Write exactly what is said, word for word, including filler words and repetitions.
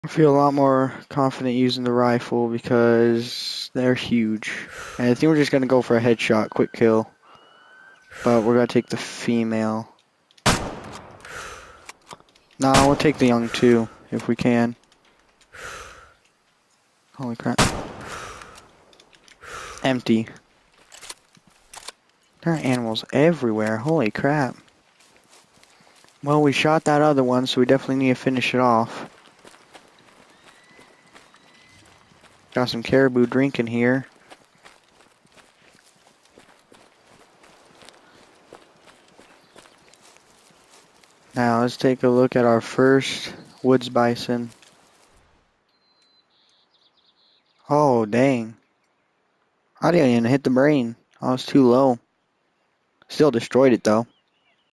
I feel a lot more confident using the rifle because they're huge. And I think we're just gonna go for a headshot, quick kill. But we're gonna take the female. No, we'll take the young too, if we can. Holy crap. Empty. There are animals everywhere, holy crap. Well, we shot that other one, so we definitely need to finish it off. Got some caribou drinking here. Now, let's take a look at our first woods bison. Oh, dang. I didn't even hit the brain. I was too low. Still destroyed it, though.